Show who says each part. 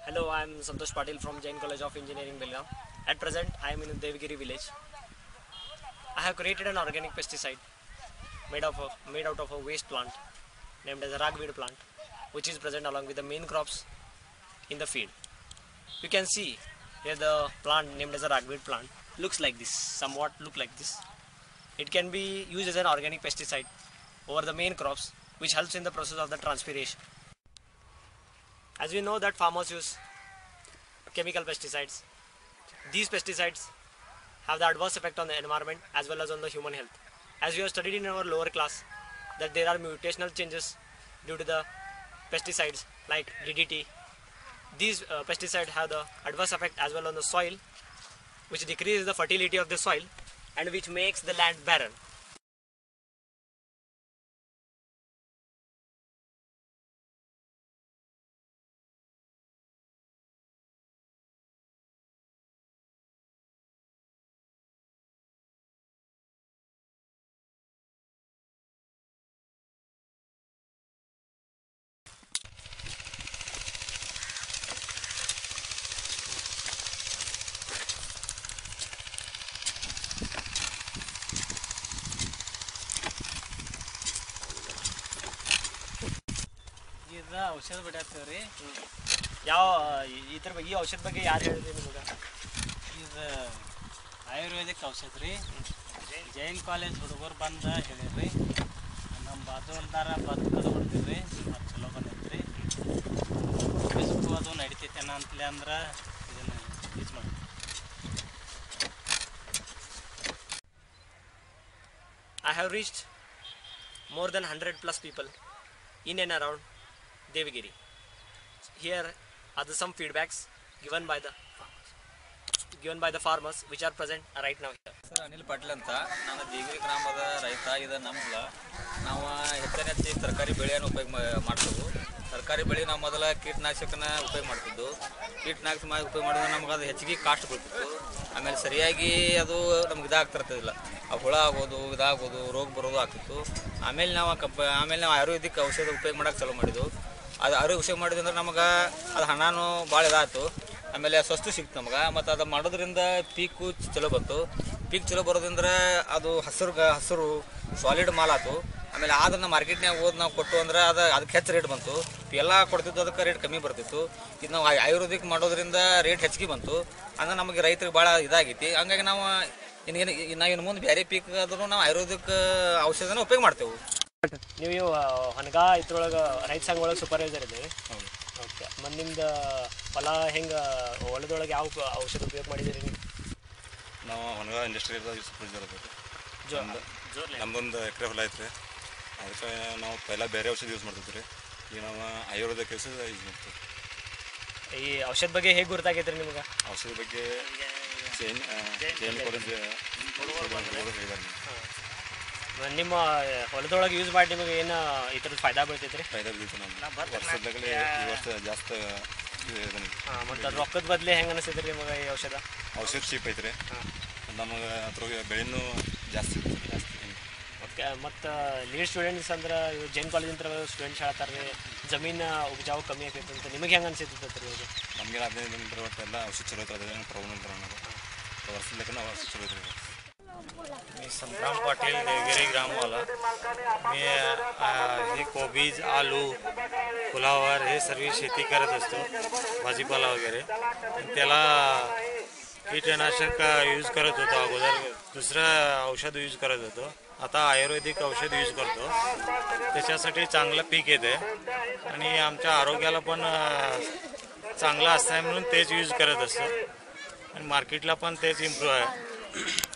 Speaker 1: Hello, I am Santosh Patil from Jain College of Engineering, Belgaum. At present, I am in Devgiri village. I have created an organic pesticide made out of a waste plant named as a ragweed plant, which is present along with the main crops in the field. You can see here the plant named as a ragweed plant looks like this, somewhat look like this. It can be used as an organic pesticide over the main crops, which helps in the process of the transpiration. As we know that farmers use chemical pesticides, these pesticides have the adverse effect on the environment as well as on the human health. As we have studied in our lower class that there are mutational changes due to the pesticides like DDT. These pesticides have the adverse effect as well on the soil, which decreases the fertility of the soil and which makes the land barren.
Speaker 2: ಔಷಧ ಬಿಡಾಕ್ತೇವ್ರಿ.
Speaker 1: ಯಾವ ಈ ಔಷಧ ಬಗ್ಗೆ ಯಾರು ಹೇಳಿದ್ರಿ ನಿಮಗೆ?
Speaker 2: ಇದು ಆಯುರ್ವೇದಿಕ್ ಔಷಧ ರೀ. ಜೈನ್ ಕಾಲೇಜ್ ಹುಡುಗರು ಬಂದು ಹೇಳಿರಿ. ನಮ್ಮ ಬಾಜು ಅಂತಾರ ಬದುಕದು ಹೊಡ್ತೀವಿ ಮತ್ತು ಚಲೋ ಬಂದೈತ್ರಿ. ಫೇಸ್ಬುಕ್ ಅದು ನಡಿತೈತೇನ ಅಂತಲೇ ಅಂದ್ರೆ ಇದನ್ನು ಯೂಸ್ ಮಾಡಿ.
Speaker 1: I have reached more than 100 plus people in and around Devgiri. Here are some feedbacks given by the farmers which are present right now here.
Speaker 3: Sir Anil Patil ಅಂತ, ನಾನು ದೇವಗಿರಿ ಗ್ರಾಮದ ರೈತ. ಇದು ನಮ್ಗೆ ನಾವು ಹೆಚ್ಚು ತರಕಾರಿ ಬೆಳೆಯನ್ನು ಉಪಯೋಗ ಮಾಡ್ತೀವಿ. ತರಕಾರಿ ಬೆಳೆ ನಾವು ಮೊದಲ ಕೀಟನಾಶಕನ ಉಪಯೋಗ ಮಾಡ್ತಿದ್ದು. ಕೀಟನಾಶಕ ಉಪಯೋಗ ಮಾಡಿದ್ರೆ ನಮ್ಗೆ ಅದು ಹೆಚ್ಚಿಗೆ ಕಾಸ್ಟ್ ಬೀಳ್ತಿತ್ತು. ಆಮೇಲೆ ಸರಿಯಾಗಿ ಅದು ನಮ್ಗೆ ಇದಾಗ್ತಿರ್ತಿಲ್ಲ. ಆ ಹುಳ ಆಗೋದು, ಇದಾಗೋದು, ರೋಗ ಬರೋದು ಆಗ್ತಿತ್ತು. ಆಮೇಲೆ ನಾವು ಆಯುರ್ವೇದಿಕ್ ಔಷಧ ಉಪಯೋಗ ಮಾಡೋಕೆ ಚಾಲೂ ಮಾಡಿದ್ದು. ಅದು ಆರೋಗ್ಯ ವಿಷಯ ಮಾಡಿದ್ರೆ ನಮಗೆ ಅದು ಹಣನೂ ಭಾಳ ಇದಾಯ್ತು. ಆಮೇಲೆ ಸ್ವಸ್ಥ ಸಿಕ್ತು ನಮ್ಗೆ. ಮತ್ತು ಅದು ಮಾಡೋದ್ರಿಂದ ಪೀಕು ಚಲೋ ಬಂತು. ಪೀಕ್ ಚಲೋ ಬರೋದ್ರಿಂದ ಅದು ಹಸಿರು ಸಾಲಿಡ್ ಮಾಲ್ ಆಯ್ತು. ಆಮೇಲೆ ಅದನ್ನು ಮಾರ್ಕೆಟ್ನಾಗ ನಾವು ಕೊಟ್ಟು ಅಂದ್ರೆ ಅದಕ್ಕೆ ಹೆಚ್ಚು ರೇಟ್ ಬಂತು. ಎಲ್ಲ ಕೊಡ್ತಿದ್ದು ಅದಕ್ಕೆ ರೇಟ್ ಕಮ್ಮಿ ಬರ್ತಿತ್ತು. ಇದು ನಾವು ಆಯುರ್ವೇದಿಕ್ ಮಾಡೋದ್ರಿಂದ ರೇಟ್ ಹೆಚ್ಚಿಗೆ ಬಂತು. ಅಂದ್ರೆ ನಮಗೆ ರೈತರಿಗೆ ಭಾಳ ಇದಾಗೈತಿ. ಹಂಗಾಗಿ ನಾವು ಇನ್ನು ಮುಂದೆ ಬೇರೆ ಪೀಕ್ ಆದ್ರೂ ನಾವು ಆಯುರ್ವೇದಿಕ್ ಔಷಧನ ಉಪಯೋಗ ಮಾಡ್ತೇವೆ.
Speaker 1: ನೀವು ಹೊನಗ ಇದ್ರೊಳಗೆ ರೈತ ಸಂಘ ಒಳಗೆ ಸೂಪರ್ವೈಸರ್ ಇದ್ದೀವಿ. ಓಕೆ, ಮತ್ತು ನಿಮ್ದು ಹೊಲ ಹೆಂಗೆ ಹೊಲದೊಳಗೆ ಯಾವ ಔಷಧ ಉಪಯೋಗ ಮಾಡಿದ್ದೀರಿ ನೀವು?
Speaker 4: ನಾವು ಹೊನಗ ಇಂಡಸ್ಟ್ರಿಯಲ್ ಸೂಪರ್ವೈಸರ್ ಅದ. ನಮ್ದೊಂದು ಎಕರೆ ಹೊಲ ಐತ್ರಿ. ಅದಕ್ಕೆ ನಾವು ಪೈಲ ಬೇರೆ ಔಷಧ ಯೂಸ್ ಮಾಡ್ತಿದ್ವಿ ರೀ. ಈಗ ನಾವು ಆಯುರ್ವೇದಿಕ್ ಔಷಧ ಯೂಸ್ ಮಾಡ್ತೀವಿ.
Speaker 1: ಈ ಔಷಧ ಬಗ್ಗೆ ಹೇಗೆ ಗೊತ್ತಾಗೈತ್ರಿ ನಿಮ್ಗೆ?
Speaker 4: ಔಷಧ ಬಗ್ಗೆ ಜೈನ್ ಕಾಲೇಜ್ ಹೇಳಿದಾರೆ.
Speaker 1: ನಿಮ್ಮ ಹೊಲದೊಳಗೆ ಯೂಸ್ ಮಾಡಿ ನಿಮಗೆ ಏನು ಈ ಥರದ ಫಾಯ್ದಾ ಬೀಳ್ತೈತ್ರಿ?
Speaker 4: ಫಾಯ್ದಾ ಬೀಳ್ತು. ನಮ್ಮ ವರ್ಷದಾಗಲೇ ಈ ವರ್ಷ ಜಾಸ್ತಿ
Speaker 1: ಮತ್ತು ರೊಕ್ಕದ ಬದಲೇ ಹೆಂಗೆ ಅನಿಸ್ತೈತ್ರಿ ನಿಮಗೆ ಈ ಔಷಧ?
Speaker 4: ಔಷಧ ಚೀಪ್ ಐತ್ರಿ. ನಮಗೆ ಅದ್ರೊಳಗೆ ಬೆಳೆನೂ ಜಾಸ್ತಿ.
Speaker 1: ಓಕೆ, ಮತ್ತು ಲೀಡ್ ಸ್ಟೂಡೆಂಟ್ಸ್ ಅಂದ್ರೆ ಜೈನ್ ಕಾಲೇಜಿಂದ ಸ್ಟೂಡೆಂಟ್ಸ್ ಹೇಳ್ತಾರೆ ರೀ ಜಮೀನು ಉಪಜಾವು ಕಮ್ಮಿ ಆಗೈತೆ ಅಂತ. ನಿಮಗೆ ಹೆಂಗೆ ಅನ್ಸೈತೆ ರೀ ಇದು?
Speaker 4: ನಮಗೆ 15 ದಿನ ಒಟ್ಟು ಎಲ್ಲ ಔಷಧ ಚಲೋ ಐತೆ. ಅದೇನು ಪ್ರಾಬ್ಲಮ್ ಇಲ್ಲ. ನಾವು वर्ष लेकर औषध चलत आहे.
Speaker 5: मी संग्राम पाटील देवगिरी ग्रामवाला. मी हे कोबीज, आलू, फुलावर हे सर्व शेती करत असतो, भाजीपाला वगैरे. त्याला कीटनाशक यूज करत होतो अगोदर, दुसरं औषध यूज करत होतो. आता आयुर्वेदिक औषध यूज करतो. त्याच्यासाठी चांगलं पीक येते आणि आमच्या आरोग्याला पण चांगलं असतं म्हणून तेच यूज करत असतो आणि मार्केटला पण तेच इम्प्रूव्ह आहे.